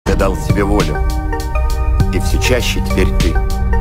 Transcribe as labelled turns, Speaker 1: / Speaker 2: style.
Speaker 1: Я дал себе волю, и все чаще теперь ты.